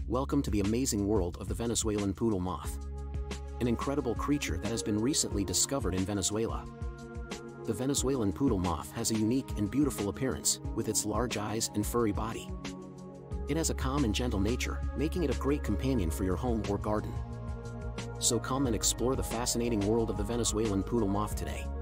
Welcome to the amazing world of the Venezuelan poodle moth. An incredible creature that has been recently discovered in Venezuela. The Venezuelan poodle moth has a unique and beautiful appearance, with its large eyes and furry body. It has a calm and gentle nature, making it a great companion for your home or garden. So come and explore the fascinating world of the Venezuelan poodle moth today.